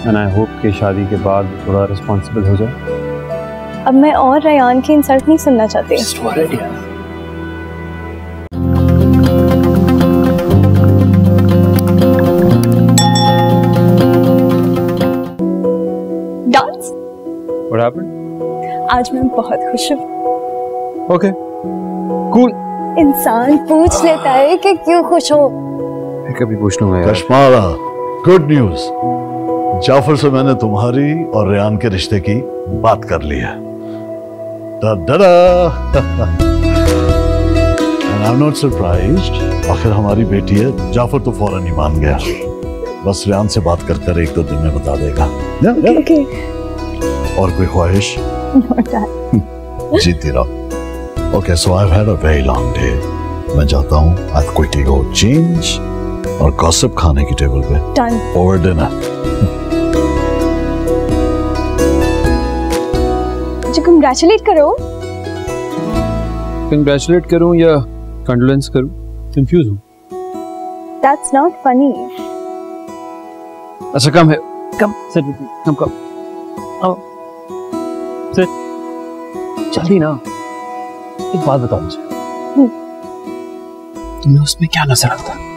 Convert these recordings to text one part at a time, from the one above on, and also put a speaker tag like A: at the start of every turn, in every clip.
A: And I hope कि शादी के बाद थोड़ा रिस्पॉन्सिबल हो जाए।
B: अब मैं और रेयान की इंसल्ट नहीं सुनना चाहती। डांस?
A: What happened?
B: आज मैं बहुत खुश हूँ।
A: Okay, cool.
B: इंसान पूछ लेता है कि क्यों खुश हो।
A: मैं कभी पूछ लूंगा यार।
C: कश्मारा, गुड न्यूज। जाफर से मैंने तुम्हारी और रेयान के रिश्ते की बात कर ली है। And I'm not surprised. आखिर हमारी बेटी है। जाफर तो फौरन ही मान गया। बस रेयान से बात कर कर 1-2 दिन में बता देगा।
B: Okay.
C: और कोई ख्वाहिश? जीती रहो। Okay, so I've had a very long day. मैं जाता हूँ। I'll quickly go change और gossip खाने की टेबल पे।
B: Done.
C: Over dinner.
B: मुझे congratulate करो।
A: Congratulate करूँ या condolence करूँ? Confused हूँ।
B: That's not funny.
A: अच्छा कम है, कम sit with me, कम आओ sit। जल्दी ना। एक बात बताओ मुझे, तुम्हें उसमें क्या नजर आता है?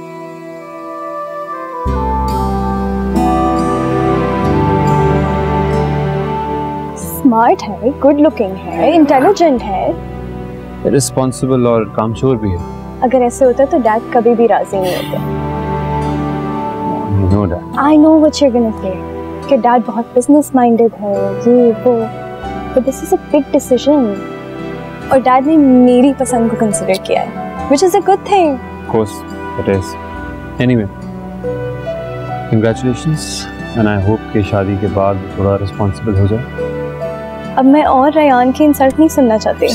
B: स्मार्ट है, गुड लुकिंग है, इंटेलिजेंट है,
A: रिस्पॉन्सिबल और कामचोर भी है।
B: अगर ऐसे होता तो डैड कभी भी राजी नहीं होते।
A: No, Dad.
B: I know what you're gonna say कि डैड बहुत बिजनेस माइंडेड है, ये वो, but this is a big decision और डैड ने मेरी पसंद को कंसिडर किया है, which is a good thing.
A: Of course, it is. Anyway, congratulations and I hope कि शादी के बाद थोड़ा रिस्पॉन्सिबल हो जाए।
B: अब मैं और रेयान की इंसल्ट नहीं सुनना चाहती।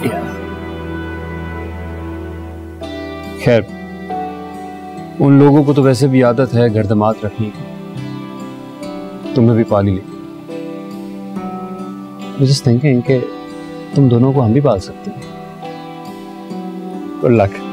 A: खैर, उन लोगों को तो वैसे भी आदत है घर दमाद रखने की, तुम्हें भी पाली ली। Just thinking कि तुम दोनों को हम भी पाल सकते हैं। Good luck.